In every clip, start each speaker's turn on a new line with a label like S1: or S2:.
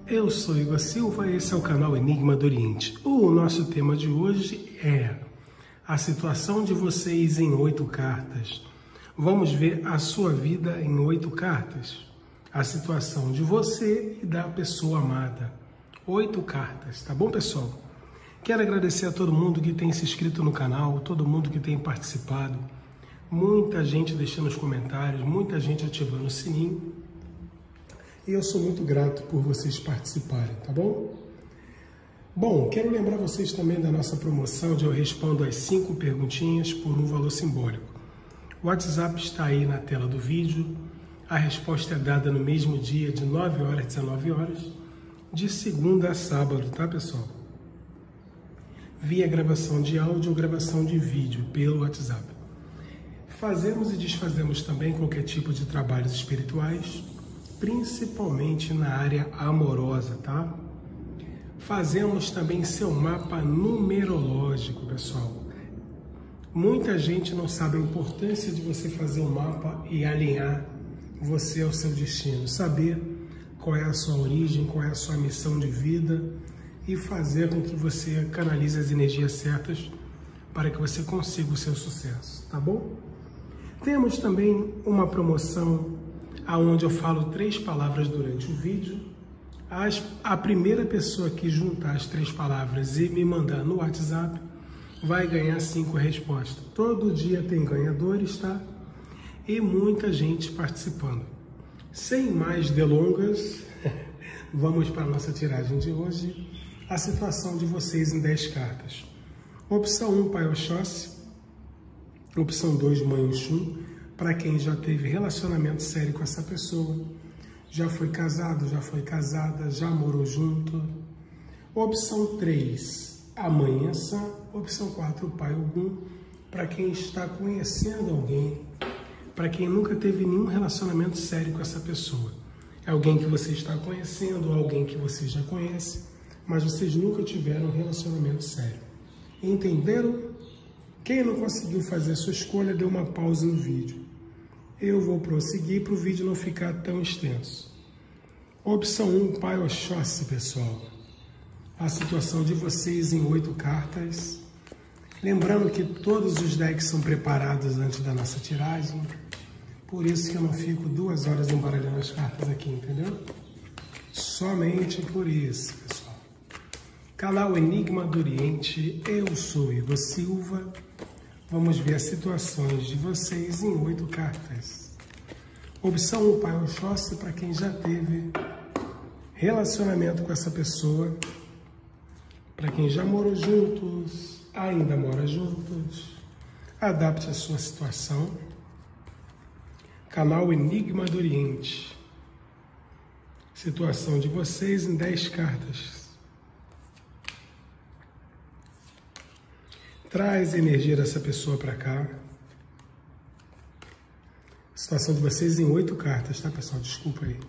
S1: Eu sou Igor Silva e esse é o canal Enigma do Oriente. O nosso tema de hoje é a situação de vocês em 8 cartas. Vamos ver a sua vida em 8 cartas. A situação de você e da pessoa amada. 8 cartas, tá bom, pessoal? Quero agradecer a todo mundo que tem se inscrito no canal, todo mundo que tem participado. Muita gente deixando os comentários, muita gente ativando o sininho. E eu sou muito grato por vocês participarem, tá bom? Bom, quero lembrar vocês também da nossa promoção de eu respondo as 5 perguntinhas por um valor simbólico. O WhatsApp está aí na tela do vídeo. A resposta é dada no mesmo dia, de 9 horas a 19 horas, de segunda a sábado, tá, pessoal? Via gravação de áudio ou gravação de vídeo pelo WhatsApp. Fazemos e desfazemos também qualquer tipo de trabalhos espirituais, principalmente na área amorosa, tá? Fazemos também seu mapa numerológico, pessoal. Muita gente não sabe a importância de você fazer um mapa e alinhar você ao seu destino, saber qual é a sua origem, qual é a sua missão de vida e fazer com que você canalize as energias certas para que você consiga o seu sucesso, tá bom? Temos também uma promoção onde eu falo 3 palavras durante o vídeo. A primeira pessoa que juntar as 3 palavras e me mandar no WhatsApp vai ganhar 5 respostas. Todo dia tem ganhadores, tá? E muita gente participando. Sem mais delongas, vamos para a nossa tiragem de hoje. A situação de vocês em 10 cartas. Opção 1, Pai Oxóssi. Opção 2, Mãe Oxum, para quem já teve relacionamento sério com essa pessoa, já foi casado, já foi casada, já morou junto. Opção 3, a Mãe Iansã. Opção 4, o Pai Ogum, para quem está conhecendo alguém, para quem nunca teve nenhum relacionamento sério com essa pessoa. É alguém que você está conhecendo, alguém que você já conhece, mas vocês nunca tiveram um relacionamento sério. Entenderam? Quem não conseguiu fazer a sua escolha, dê uma pausa no vídeo. Eu vou prosseguir para o vídeo não ficar tão extenso. Opção 1, Pai Oxóssi, pessoal. A situação de vocês em 8 cartas. Lembrando que todos os decks são preparados antes da nossa tiragem. Por isso que eu não fico 2 horas embaralhando as cartas aqui, entendeu? Somente por isso, pessoal. Canal Enigma do Oriente, eu sou Igor Silva. Vamos ver as situações de vocês em 8 cartas. Opção 1, Pai Oxóssi, para quem já teve relacionamento com essa pessoa. Para quem já morou juntos, ainda mora juntos. Adapte a sua situação. Canal Enigma do Oriente. Situação de vocês em 10 cartas. Traz a energia dessa pessoa para cá. Situação de vocês em 8 cartas, tá, pessoal? Desculpa aí.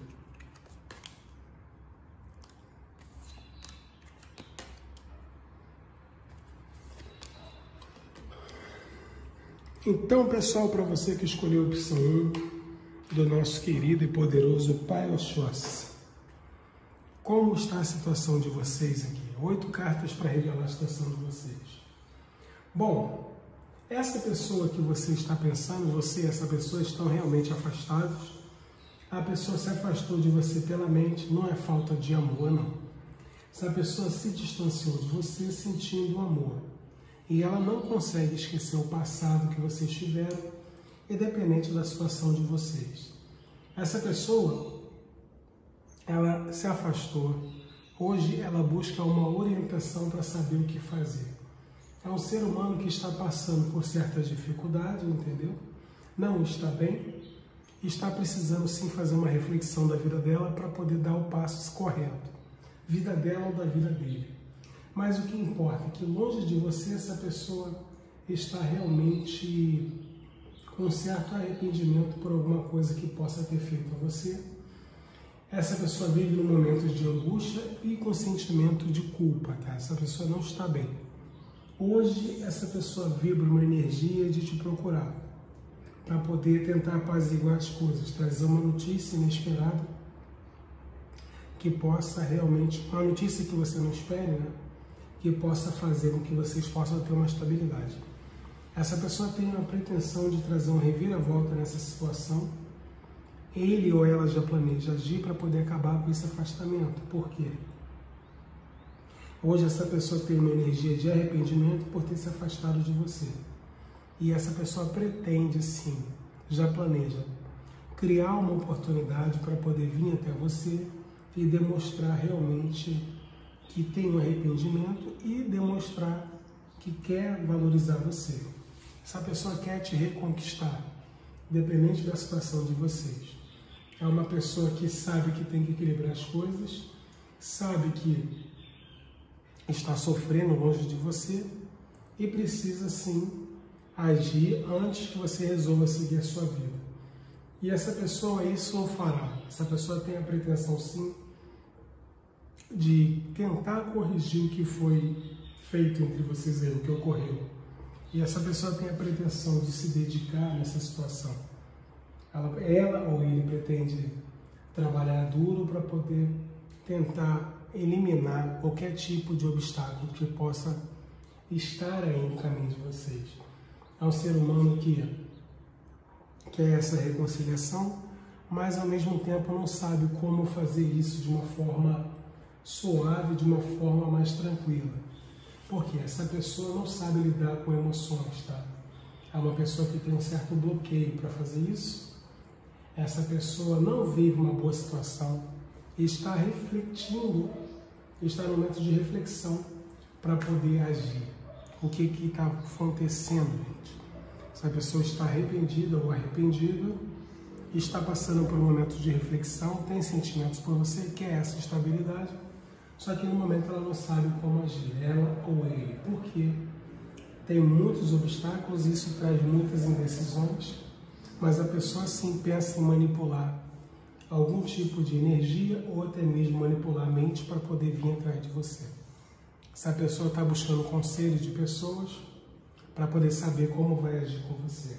S1: Então, pessoal, para você que escolheu a opção 1 do nosso querido e poderoso Pai Oxóssi, como está a situação de vocês aqui? 8 cartas para revelar a situação de vocês. Bom, essa pessoa que você está pensando, você e essa pessoa estão realmente afastados. A pessoa se afastou de você pela mente, não é falta de amor, não. Essa pessoa se distanciou de você sentindo amor. E ela não consegue esquecer o passado que vocês tiveram, independente da situação de vocês. Essa pessoa, ela se afastou. Hoje ela busca uma orientação para saber o que fazer. É um ser humano que está passando por certas dificuldades, entendeu? Não está bem, está precisando sim fazer uma reflexão da vida dela para poder dar o passo correto. Vida dela ou da vida dele. Mas o que importa é que longe de você essa pessoa está realmente com certo arrependimento por alguma coisa que possa ter feito a você. Essa pessoa vive num momento de angústia e com sentimento de culpa, tá? Essa pessoa não está bem. Hoje, essa pessoa vibra uma energia de te procurar para poder tentar apaziguar as coisas, trazer uma notícia inesperada que possa realmente, uma notícia que você não espere, né? Que possa fazer com que vocês possam ter uma estabilidade. Essa pessoa tem a pretensão de trazer uma reviravolta nessa situação. Ele ou ela já planeja agir para poder acabar com esse afastamento. Por quê? Hoje essa pessoa tem uma energia de arrependimento por ter se afastado de você. E essa pessoa pretende, sim, já planeja, criar uma oportunidade para poder vir até você e demonstrar realmente que tem um arrependimento e demonstrar que quer valorizar você. Essa pessoa quer te reconquistar, independente da situação de vocês. É uma pessoa que sabe que tem que equilibrar as coisas, sabe que está sofrendo longe de você e precisa, sim, agir antes que você resolva seguir a sua vida. E essa pessoa isso o fará. Essa pessoa tem a pretensão, sim, de tentar corrigir o que foi feito entre vocês aí, o que ocorreu. E essa pessoa tem a pretensão de se dedicar nessa situação. Ela ou ele pretende trabalhar duro para poder tentar eliminar qualquer tipo de obstáculo que possa estar aí no caminho de vocês. É um ser humano que quer essa reconciliação, mas ao mesmo tempo não sabe como fazer isso de uma forma suave, de uma forma mais tranquila. Porque essa pessoa não sabe lidar com emoções, tá? É uma pessoa que tem um certo bloqueio para fazer isso. Essa pessoa não vive uma boa situação e está refletindo, está no momento de reflexão para poder agir. O que está acontecendo, gente? Essa pessoa está arrependida ou arrependido, está passando por um momento de reflexão, tem sentimentos por você, quer essa estabilidade, só que no momento ela não sabe como agir, ela ou ele, porque tem muitos obstáculos, isso traz muitas indecisões, mas a pessoa sim pensa em manipular algum tipo de energia ou até mesmo manipular a mente para poder vir atrás de você. Essa pessoa está buscando conselho de pessoas para poder saber como vai agir com você.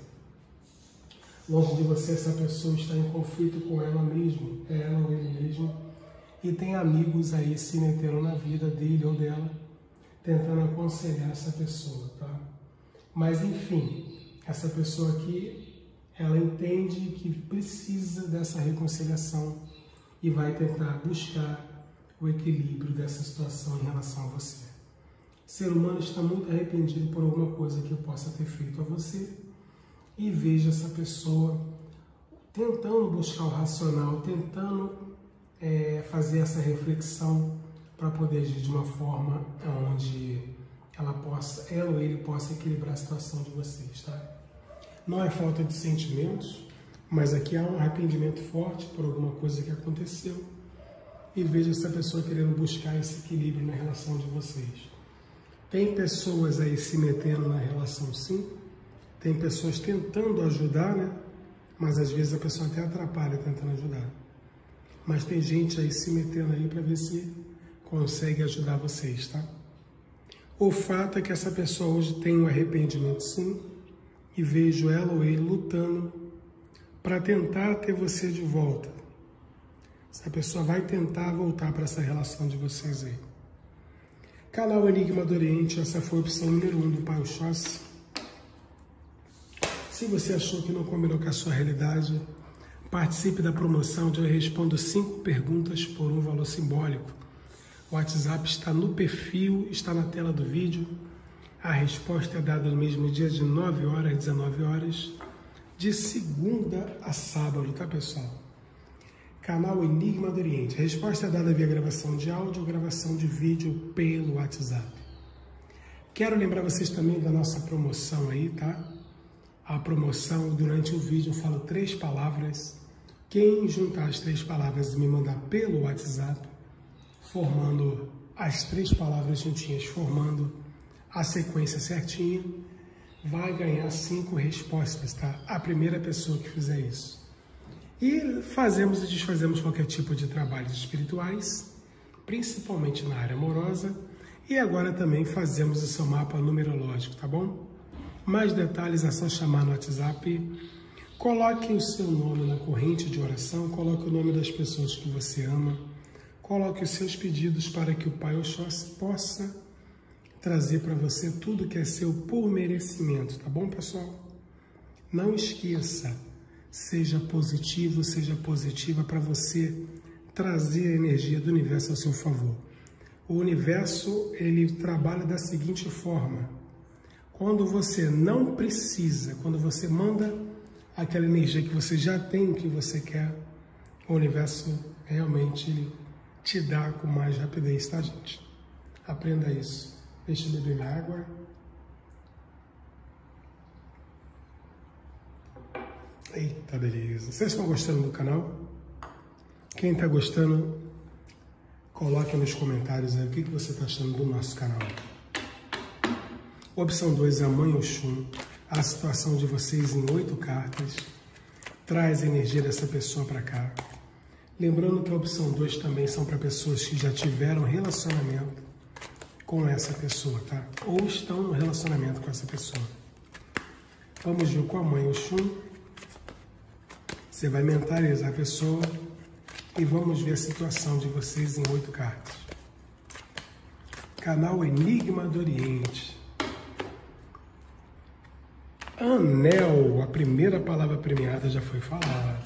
S1: Longe de você, essa pessoa está em conflito com ela mesma, ela ou ele mesmo, e tem amigos aí se metendo na vida dele ou dela, tentando aconselhar essa pessoa, tá? Mas enfim, essa pessoa aqui, ela entende que precisa dessa reconciliação e vai tentar buscar o equilíbrio dessa situação em relação a você. O ser humano está muito arrependido por alguma coisa que eu possa ter feito a você e veja essa pessoa tentando buscar o racional, tentando fazer essa reflexão para poder agir de uma forma onde ela ou ele possa equilibrar a situação de vocês, tá? Não é falta de sentimentos, mas aqui há um arrependimento forte por alguma coisa que aconteceu e veja essa pessoa querendo buscar esse equilíbrio na relação de vocês. Tem pessoas aí se metendo na relação, sim, tem pessoas tentando ajudar, né? Mas às vezes a pessoa até atrapalha tentando ajudar. Mas tem gente aí se metendo aí para ver se consegue ajudar vocês, tá? O fato é que essa pessoa hoje tem um arrependimento, sim, e vejo ela ou ele lutando para tentar ter você de volta. Essa pessoa vai tentar voltar para essa relação de vocês aí. Canal Enigma do Oriente, essa foi a opção número 1 do Pai Oxóssi. Se você achou que não combinou com a sua realidade, participe da promoção onde eu respondo 5 perguntas por um valor simbólico. O WhatsApp está no perfil, está na tela do vídeo. A resposta é dada no mesmo dia de 9 horas às 19 horas, de segunda a sábado, tá, pessoal? Canal Enigma do Oriente. A resposta é dada via gravação de áudio ou gravação de vídeo pelo WhatsApp. Quero lembrar vocês também da nossa promoção aí, tá? A promoção, durante o vídeo, eu falo 3 palavras. Quem juntar as 3 palavras e me mandar pelo WhatsApp, formando as 3 palavras juntinhas, formando a sequência certinha, vai ganhar 5 respostas, tá? A primeira pessoa que fizer isso. E fazemos e desfazemos qualquer tipo de trabalhos espirituais, principalmente na área amorosa, e agora também fazemos o seu mapa numerológico, tá bom? Mais detalhes é só chamar no WhatsApp, coloque o seu nome na corrente de oração, coloque o nome das pessoas que você ama, Coloque os seus pedidos para que o Pai Oxóssi possa trazer para você tudo que é seu por merecimento, tá bom, pessoal? Não esqueça, seja positivo, seja positiva para você trazer a energia do universo ao seu favor. O universo, ele trabalha da seguinte forma: quando você não precisa, quando você manda aquela energia que você já tem, o que você quer, o universo realmente ele te dá com mais rapidez, tá, gente? Aprenda isso. Deixa eu beber minha água. Eita, beleza. Vocês estão gostando do canal? Quem está gostando, coloque nos comentários aí o que você está achando do nosso canal. Opção 2 é a Mãe Oxum. A situação de vocês em 8 cartas. Traz a energia dessa pessoa para cá. Lembrando que a opção 2 também são para pessoas que já tiveram relacionamento com essa pessoa, tá? Ou estão no relacionamento com essa pessoa. Vamos ver com a Mãe Oxum. Você vai mentalizar a pessoa e vamos ver a situação de vocês em 8 cartas. Canal Enigma do Oriente. Anel, a primeira palavra premiada já foi falada.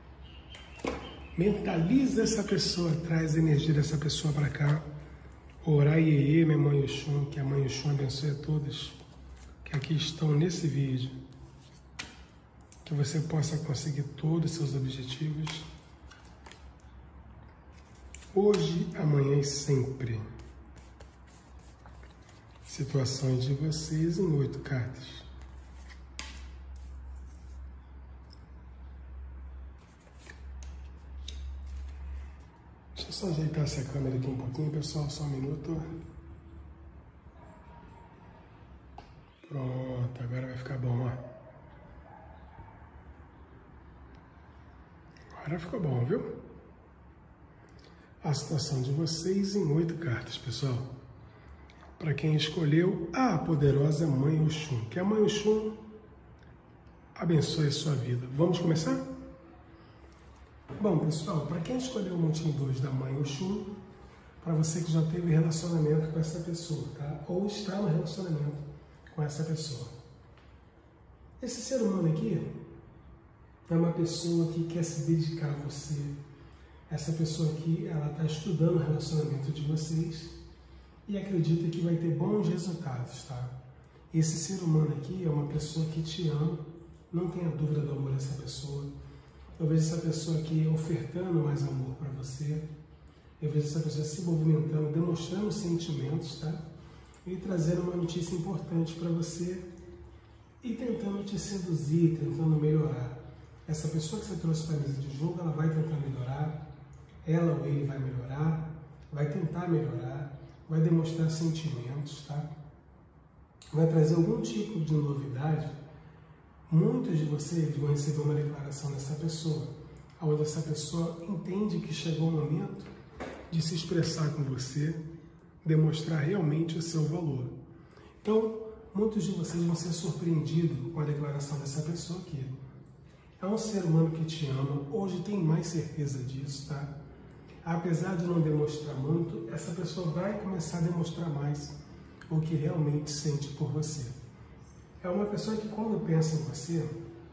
S1: Mentaliza essa pessoa, traz a energia dessa pessoa para cá. Orai, Iê, minha Mãe Oxum, que a Mãe Oxum abençoe a todos que aqui estão nesse vídeo. Que você possa conseguir todos os seus objetivos. Hoje, amanhã e sempre. Situações de vocês em 8 cartas. Deixa eu só ajeitar essa câmera aqui um pouquinho, pessoal, só um minuto. Pronto, agora vai ficar bom, ó. Agora ficou bom, viu? A situação de vocês em 8 cartas, pessoal. Para quem escolheu a poderosa Mãe Oxum, que a Mãe Oxum abençoe a sua vida. Vamos começar? Bom, pessoal, para quem escolheu o Montinho 2 da Mãe Oxum, para você que já teve relacionamento com essa pessoa, tá? Ou está no relacionamento com essa pessoa. Esse ser humano aqui é uma pessoa que quer se dedicar a você. Essa pessoa aqui, ela está estudando o relacionamento de vocês e acredita que vai ter bons resultados, tá? Esse ser humano aqui é uma pessoa que te ama, não tenha dúvida do amor dessa pessoa. Eu vejo essa pessoa aqui ofertando mais amor para você. Eu vejo essa pessoa se movimentando, demonstrando sentimentos, tá? E trazendo uma notícia importante para você e tentando te seduzir, tentando melhorar. Essa pessoa que você trouxe para a mesa de jogo, ela vai tentar melhorar. Ela ou ele vai melhorar, vai tentar melhorar, vai demonstrar sentimentos, tá? Vai trazer algum tipo de novidade. Muitos de vocês vão receber uma declaração dessa pessoa, onde essa pessoa entende que chegou o momento de se expressar com você, demonstrar realmente o seu valor. Então, muitos de vocês vão ser surpreendidos com a declaração dessa pessoa aqui. É um ser humano que te ama, hoje tem mais certeza disso, tá? Apesar de não demonstrar muito, essa pessoa vai começar a demonstrar mais o que realmente sente por você. É uma pessoa que, quando pensa em você,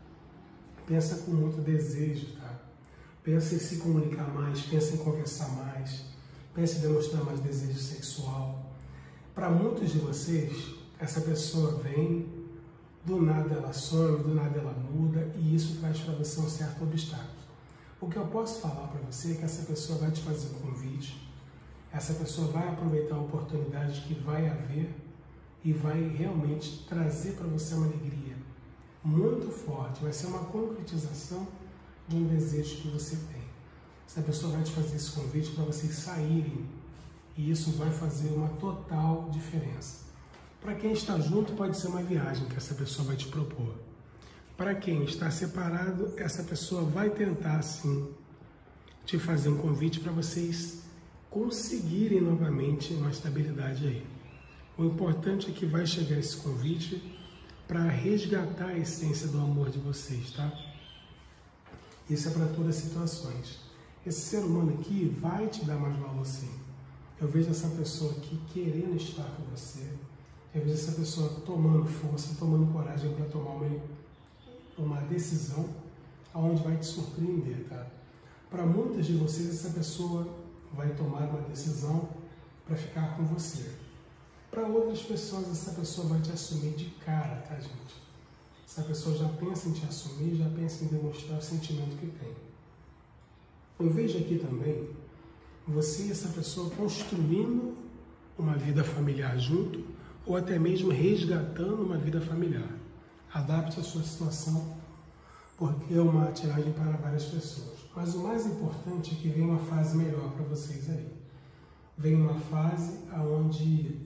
S1: pensa com muito desejo, tá? Pensa em se comunicar mais, pensa em conversar mais, pensa em demonstrar mais desejo sexual. Para muitos de vocês, essa pessoa vem, do nada ela some, do nada ela muda, e isso traz para você um certo obstáculo. O que eu posso falar para você é que essa pessoa vai te fazer um convite, essa pessoa vai aproveitar a oportunidade que vai haver e vai realmente trazer para você uma alegria muito forte, vai ser uma concretização de um desejo que você tem. Essa pessoa vai te fazer esse convite para vocês saírem e isso vai fazer uma total diferença. Para quem está junto, pode ser uma viagem que essa pessoa vai te propor. Para quem está separado, essa pessoa vai tentar, sim, te fazer um convite para vocês conseguirem novamente uma estabilidade aí. O importante é que vai chegar esse convite para resgatar a essência do amor de vocês, tá? Isso é para todas as situações. esse ser humano aqui vai te dar mais valor sim. Eu vejo essa pessoa aqui querendo estar com você. Eu vejo essa pessoa tomando força, tomando coragem para tomar uma decisão onde vai te surpreender, tá? Para muitas de vocês, essa pessoa vai tomar uma decisão para ficar com você. Para outras pessoas, essa pessoa vai te assumir de cara, tá, gente? Essa pessoa já pensa em te assumir, já pensa em demonstrar o sentimento que tem. Eu vejo aqui também você e essa pessoa construindo uma vida familiar junto, ou até mesmo resgatando uma vida familiar. Adapte a sua situação, porque é uma tiragem para várias pessoas. Mas o mais importante é que vem uma fase melhor para vocês aí. Vem uma fase onde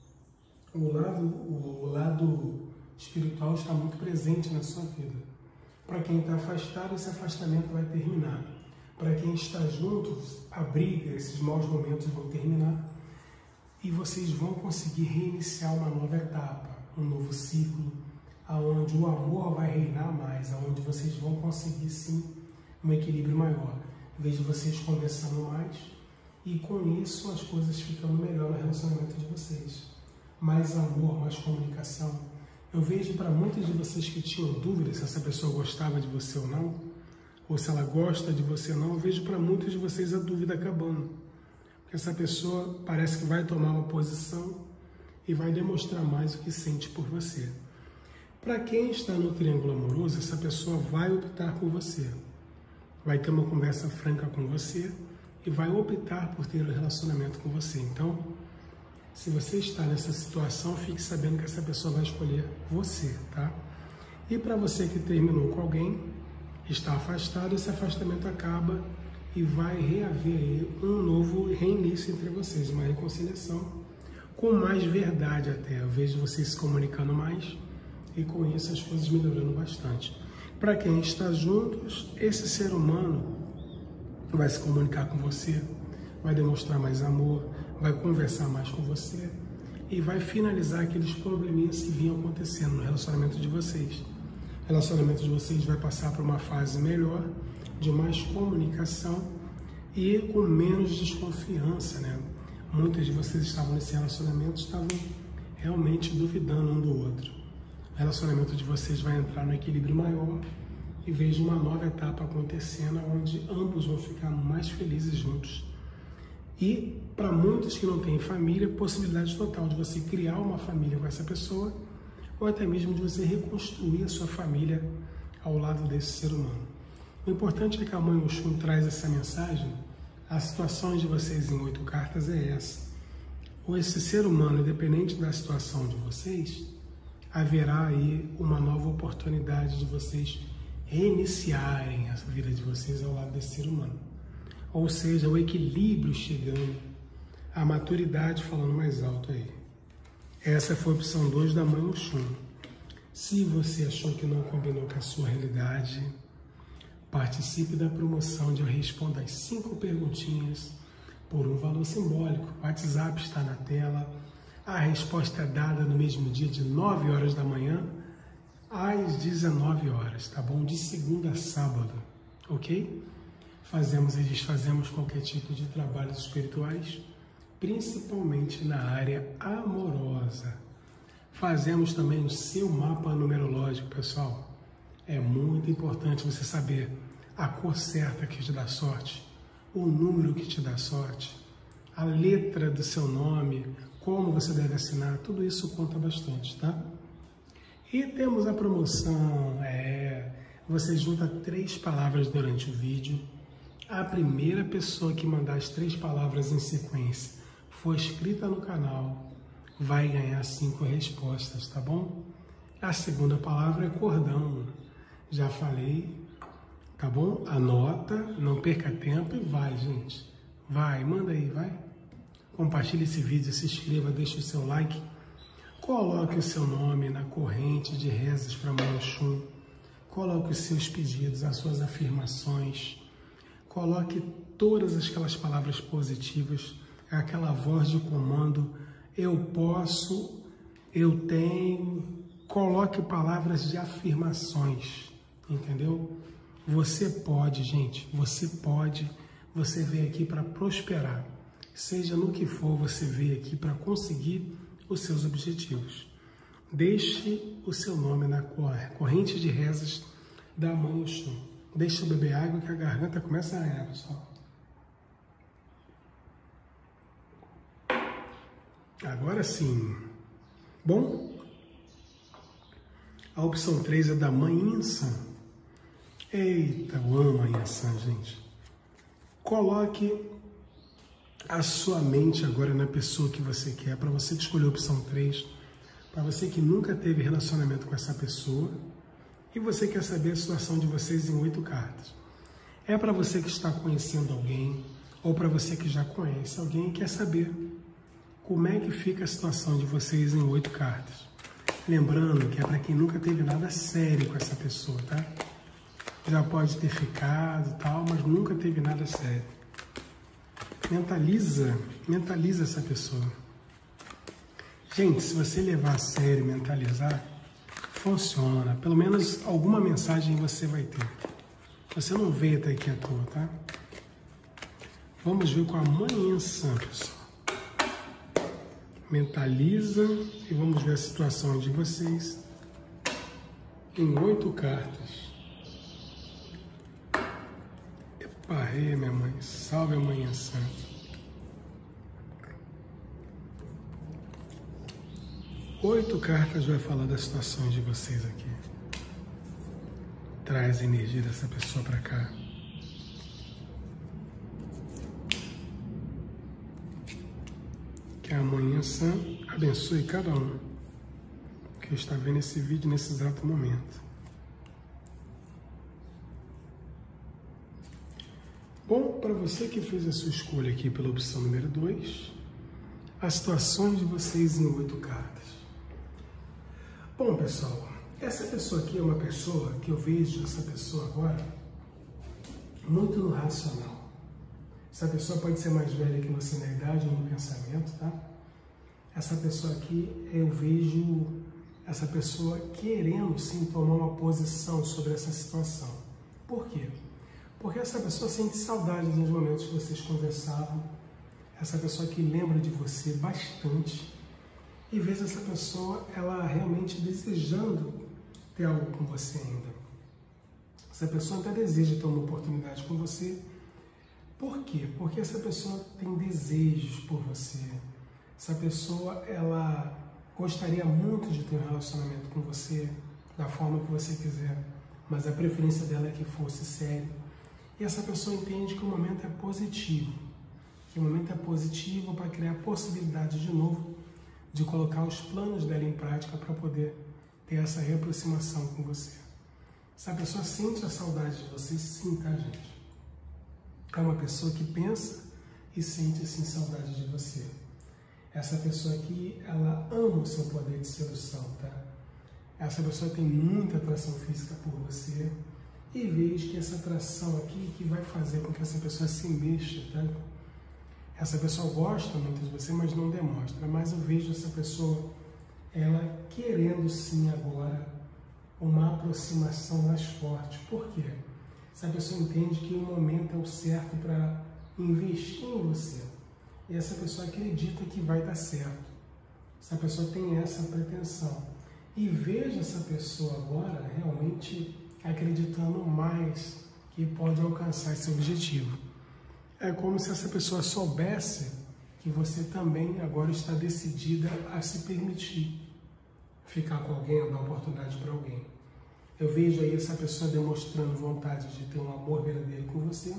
S1: o lado espiritual está muito presente na sua vida. Para quem está afastado, esse afastamento vai terminar. Para quem está junto, a briga, esses maus momentos vão terminar. E vocês vão conseguir reiniciar uma nova etapa, um novo ciclo, onde o amor vai reinar mais, onde vocês vão conseguir sim um equilíbrio maior. Vejo vocês conversando mais e com isso as coisas ficando melhor no relacionamento de vocês. Mais amor, mais comunicação. Eu vejo para muitos de vocês que tinham dúvidas se essa pessoa gostava de você ou não, ou se ela gosta de você ou não, eu vejo para muitos de vocês a dúvida acabando. Essa pessoa parece que vai tomar uma posição e vai demonstrar mais o que sente por você. Para quem está no triângulo amoroso, essa pessoa vai optar por você. Vai ter uma conversa franca com você e vai optar por ter um relacionamento com você. Então, se você está nessa situação, fique sabendo que essa pessoa vai escolher você, tá? E para você que terminou com alguém, está afastado, esse afastamento acaba e vai reaver aí um novo reinício entre vocês, uma reconciliação com mais verdade até. Eu vejo vocês se comunicando mais e com isso as coisas melhorando bastante. Para quem está juntos, esse ser humano vai se comunicar com você, vai demonstrar mais amor, vai conversar mais com você e vai finalizar aqueles probleminhas que vinham acontecendo no relacionamento de vocês. O relacionamento de vocês vai passar por uma fase melhor, de mais comunicação e com menos desconfiança, né? Muitos de vocês estavam nesse relacionamento, estavam realmente duvidando um do outro. O relacionamento de vocês vai entrar no equilíbrio maior e vejo uma nova etapa acontecendo, onde ambos vão ficar mais felizes juntos. E para muitos que não têm família, possibilidade total de você criar uma família com essa pessoa, ou até mesmo de você reconstruir a sua família ao lado desse ser humano. O importante é que a Mãe Oxum traz essa mensagem. A situação de vocês em 8 cartas é essa. Ou esse ser humano, independente da situação de vocês, haverá aí uma nova oportunidade de vocês reiniciarem a vida de vocês ao lado desse ser humano. Ou seja, o equilíbrio chegando, a maturidade falando mais alto aí. Essa foi a opção 2 da Mãe Oxum. Se você achou que não combinou com a sua realidade, participe da promoção onde eu respondo as 5 perguntinhas por um valor simbólico. O WhatsApp está na tela. A resposta é dada no mesmo dia, de 9 horas da manhã às 19 horas, tá bom? De segunda a sábado, ok? Fazemos e desfazemos qualquer tipo de trabalhos espirituais, principalmente na área amorosa. Fazemos também o seu mapa numerológico, pessoal. É muito importante você saber a cor certa que te dá sorte, o número que te dá sorte, a letra do seu nome, como você deve assinar, tudo isso conta bastante, tá? E temos a promoção, você junta 3 palavras durante o vídeo. A primeira pessoa que mandar as 3 palavras em sequência for inscrita no canal, vai ganhar 5 respostas, tá bom? A segunda palavra é cordão. Já falei, tá bom? Anota, não perca tempo e vai, gente. Vai, manda aí, vai. Compartilhe esse vídeo, se inscreva, deixe o seu like. Coloque o seu nome na corrente de rezas para Mãe Oxum. Coloque os seus pedidos, as suas afirmações. Coloque todas aquelas palavras positivas, aquela voz de comando. Eu posso, eu tenho. Coloque palavras de afirmações. Entendeu? Você pode, gente, você pode, você veio aqui para prosperar. Seja no que for, você veio aqui para conseguir os seus objetivos. Deixe o seu nome na corrente de rezas da Mãe Oxum. Deixe eu beber água que a garganta começa a arranhar, pessoal. Agora sim. Bom, a opção 3 é da Mãe Insan. Eita, eu amo a Mãe Insan, gente. Coloque a sua mente agora na pessoa que você quer. Para você que escolheu a opção 3, para você que nunca teve relacionamento com essa pessoa e você quer saber a situação de vocês em 8 cartas. É para você que está conhecendo alguém ou para você que já conhece alguém e quer saber como é que fica a situação de vocês em 8 cartas. Lembrando que é para quem nunca teve nada sério com essa pessoa, tá? Já pode ter ficado e tal, mas nunca teve nada sério. Mentaliza essa pessoa. Gente, se você levar a sério, mentalizar, funciona. Pelo menos alguma mensagem você vai ter. Você não veio até aqui à toa, tá? Vamos ver com a Mãe Insan, pessoal. Mentaliza e vamos ver a situação de vocês em 8 cartas. Epa, minha mãe, salve a Mãe Insan. Oito cartas vai falar das situações de vocês aqui. Traz a energia dessa pessoa para cá. Que a Mãe Insan abençoe cada um que está vendo esse vídeo nesse exato momento. Bom, para você que fez a sua escolha aqui pela opção número 2, as situações de vocês em 8 cartas. Bom, pessoal, essa pessoa aqui é uma pessoa que eu vejo essa pessoa agora muito no racional. Essa pessoa pode ser mais velha que você na idade ou no pensamento, tá? Essa pessoa aqui, eu vejo essa pessoa querendo sim tomar uma posição sobre essa situação. Por quê? Porque essa pessoa sente saudade dos momentos que vocês conversavam. Essa pessoa que lembra de você bastante. E vejo essa pessoa, ela realmente desejando ter algo com você ainda. Essa pessoa até deseja ter uma oportunidade com você. Por quê? Porque essa pessoa tem desejos por você. Essa pessoa, ela gostaria muito de ter um relacionamento com você da forma que você quiser, mas a preferência dela é que fosse sério. E essa pessoa entende que o momento é positivo. Que o momento é positivo para criar possibilidade de novo de colocar os planos dela em prática para poder ter essa reaproximação com você. Essa pessoa sente a saudade de você, sim, tá, gente? É uma pessoa que pensa e sente, sim, saudade de você. Essa pessoa aqui, ela ama o seu poder de sedução, tá? Essa pessoa tem muita atração física por você e vejo que essa atração aqui que vai fazer com que essa pessoa se mexa, tá? Essa pessoa gosta muito de você, mas não demonstra. Mas eu vejo essa pessoa, ela querendo sim agora uma aproximação mais forte. Por quê? Essa pessoa entende que o momento é o certo para investir em você. E essa pessoa acredita que vai dar certo. Essa pessoa tem essa pretensão. E vejo essa pessoa agora realmente acreditando mais que pode alcançar esse objetivo. É como se essa pessoa soubesse que você também agora está decidida a se permitir ficar com alguém ou dar oportunidade para alguém. Eu vejo aí essa pessoa demonstrando vontade de ter um amor verdadeiro com você.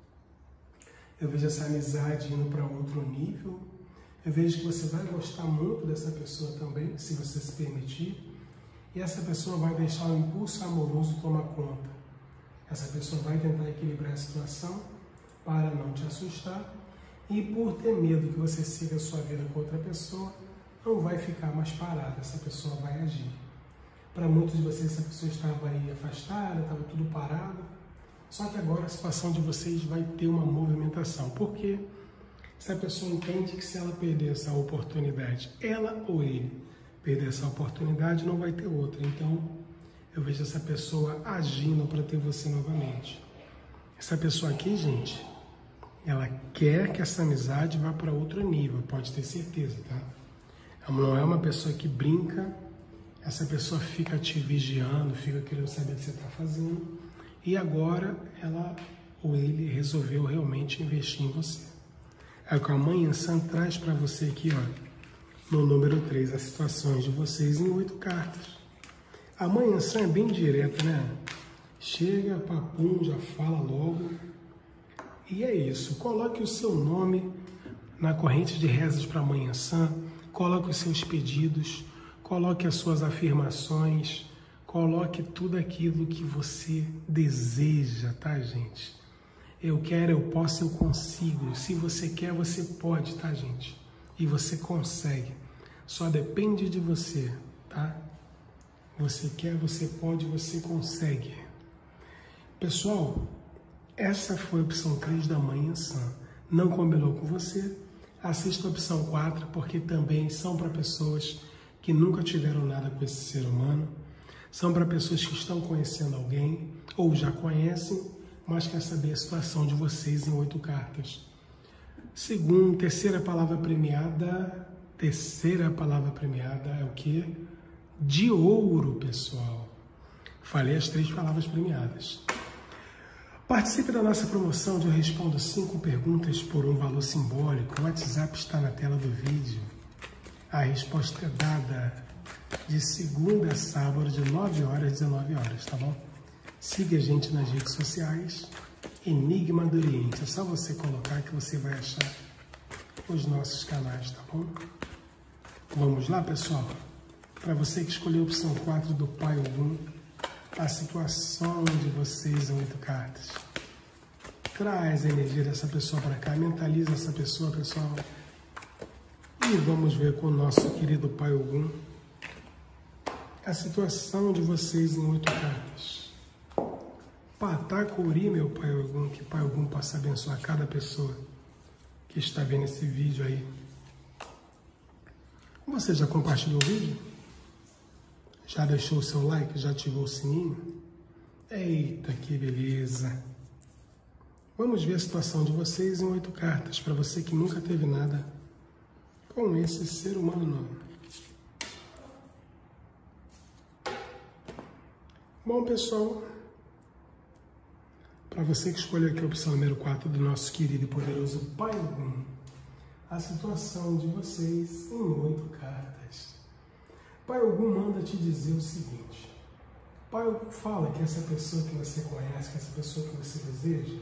S1: Eu vejo essa amizade indo para outro nível. Eu vejo que você vai gostar muito dessa pessoa também, se você se permitir. E essa pessoa vai deixar o impulso amoroso tomar conta. Essa pessoa vai tentar equilibrar a situação para não te assustar, e por ter medo que você siga a sua vida com outra pessoa, não vai ficar mais parada, essa pessoa vai agir. Para muitos de vocês, essa pessoa estava aí afastada, estava tudo parado, só que agora a situação de vocês vai ter uma movimentação. Por quê? Essa pessoa entende que se ela perder essa oportunidade, ela ou ele perder essa oportunidade, não vai ter outra. Então, eu vejo essa pessoa agindo para ter você novamente. Essa pessoa aqui, gente, Ela quer que essa amizade vá para outro nível, pode ter certeza, tá? Não é uma pessoa que brinca, essa pessoa fica te vigiando, fica querendo saber o que você está fazendo, e agora ela ou ele resolveu realmente investir em você. É o que a Mãe Ansã traz para você aqui, ó, no número 3, as situações de vocês em 8 cartas. A Mãe Ansã é bem direta, né? Chega, papum, já fala logo. E é isso, coloque o seu nome na corrente de rezas para a Mãe Ansã, coloque os seus pedidos, coloque as suas afirmações, coloque tudo aquilo que você deseja, tá, gente? Eu quero, eu posso, eu consigo. Se você quer, você pode, tá, gente? E você consegue. Só depende de você, tá? Você quer, você pode, você consegue. Pessoal, essa foi a opção 3 da Mãe Ansã. Não combinou com você? Assista a opção 4, porque também são para pessoas que nunca tiveram nada com esse ser humano. São para pessoas que estão conhecendo alguém, ou já conhecem, mas quer saber a situação de vocês em 8 cartas. Terceira palavra premiada é o quê? De ouro, pessoal. Falei as 3 palavras premiadas. Participe da nossa promoção de Eu Respondo 5 perguntas por um valor simbólico. O WhatsApp está na tela do vídeo. A resposta é dada de segunda a sábado, de 9 horas às 19 horas, tá bom? Siga a gente nas redes sociais, Enigma do Oriente. É só você colocar que você vai achar os nossos canais, tá bom? Vamos lá, pessoal? Para você que escolheu a opção 4 do Pai Ogum, a situação de vocês em 8 cartas. Traz a energia dessa pessoa para cá, mentaliza essa pessoa, pessoal. E vamos ver com o nosso querido Pai Ogum a situação de vocês em 8 cartas. Patacuri, meu Pai Ogum, que Pai Ogum possa abençoar cada pessoa que está vendo esse vídeo aí. Você já compartilhou o vídeo? Já deixou o seu like? Já ativou o sininho? Eita, que beleza! Vamos ver a situação de vocês em 8 cartas, para você que nunca teve nada com esse ser humano não. Bom, pessoal, para você que escolheu aqui a opção número 4 do nosso querido e poderoso Pai Ogum, a situação de vocês em 8 cartas. Pai Ogum manda te dizer o seguinte: Pai Ogum fala que essa pessoa que você conhece, que essa pessoa que você deseja,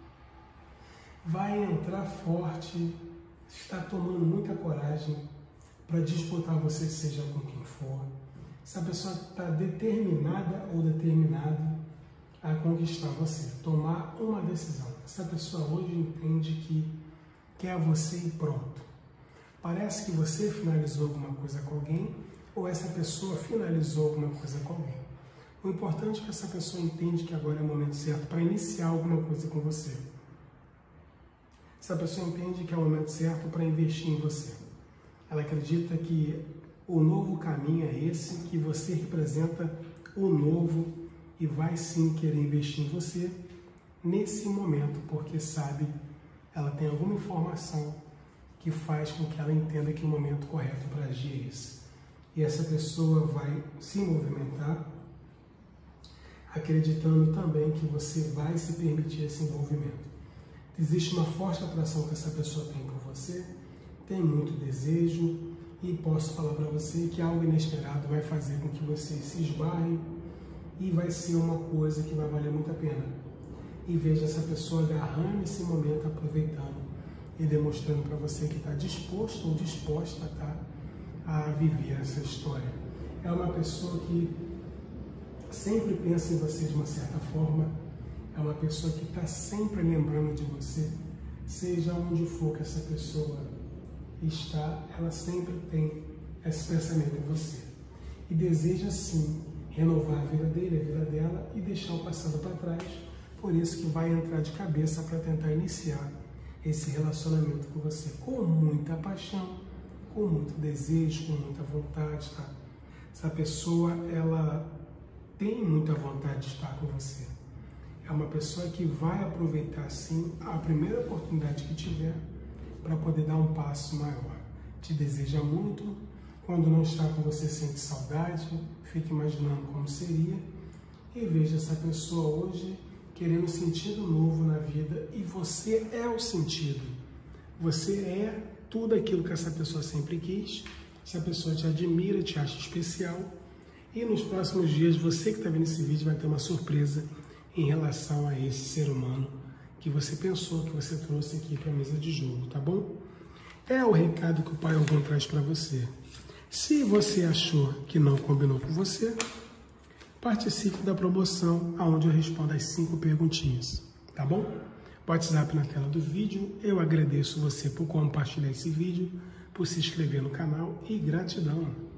S1: vai entrar forte, está tomando muita coragem para disputar você, seja com quem for. Essa pessoa está determinada ou determinado a conquistar você, tomar uma decisão. Essa pessoa hoje entende que quer você e pronto. Parece que você finalizou alguma coisa com alguém ou essa pessoa finalizou alguma coisa com alguém. O importante é que essa pessoa entende que agora é o momento certo para iniciar alguma coisa com você. Essa pessoa entende que é o momento certo para investir em você. Ela acredita que o novo caminho é esse, que você representa o novo e vai sim querer investir em você nesse momento, porque sabe, ela tem alguma informação que faz com que ela entenda que o momento correto para agir é esse. E essa pessoa vai se movimentar, acreditando também que você vai se permitir esse envolvimento. Existe uma forte atração que essa pessoa tem por você, tem muito desejo, e posso falar para você que algo inesperado vai fazer com que vocês se esbarrem e vai ser uma coisa que vai valer muito a pena. E veja essa pessoa agarrando esse momento, aproveitando e demonstrando para você que está disposto ou disposta, tá, a viver essa história. É uma pessoa que sempre pensa em você de uma certa forma, é uma pessoa que está sempre lembrando de você, seja onde for que essa pessoa está, ela sempre tem esse pensamento em você. E deseja sim renovar a vida dele, a vida dela e deixar o passado para trás. Por isso que vai entrar de cabeça para tentar iniciar esse relacionamento com você com muita paixão, com muito desejo, com muita vontade, tá? Essa pessoa, ela tem muita vontade de estar com você. É uma pessoa que vai aproveitar, sim, a primeira oportunidade que tiver para poder dar um passo maior. Te deseja muito. Quando não está com você, sente saudade, fica imaginando como seria. E veja essa pessoa hoje querendo um sentido novo na vida. E você é o sentido. Você é tudo aquilo que essa pessoa sempre quis. Essa pessoa te admira, te acha especial. E nos próximos dias, você que está vendo esse vídeo vai ter uma surpresa em relação a esse ser humano que você pensou, que você trouxe aqui para a mesa de jogo, tá bom? É o recado que o Pai Ogum traz para você. Se você achou que não combinou com você, participe da promoção, onde eu respondo as 5 perguntinhas, tá bom? WhatsApp na tela do vídeo. Eu agradeço você por compartilhar esse vídeo, por se inscrever no canal e gratidão.